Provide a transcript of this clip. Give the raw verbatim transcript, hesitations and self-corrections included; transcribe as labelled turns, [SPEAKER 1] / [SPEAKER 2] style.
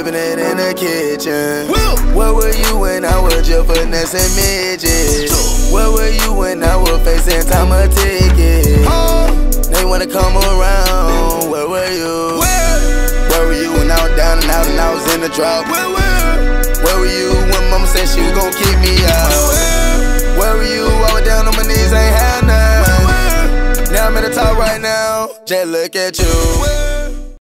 [SPEAKER 1] whipping it in the kitchen. Where were you when I was just finessing midgets? Where were you when I was facing time a ticket? They wanna come around, where were you? Where were you when I was down and out and I was in the drought? Where were you when mama said she was gon' keep me out? Where were you? I was down on my knees, ain't had none. Now I'm at the top right now, just look at you.